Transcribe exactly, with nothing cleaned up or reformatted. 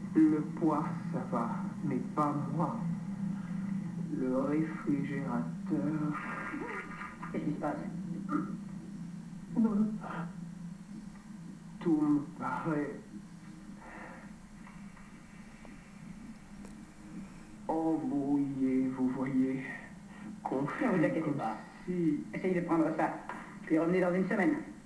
Le poids, ça va, mais pas moi. Le réfrigérateur... Qu'est-ce qui se passe? Tout me paraît... embrouillé, vous voyez. Confus. Ne vous inquiétez pas. Si... Essayez de prendre ça, puis revenez dans une semaine.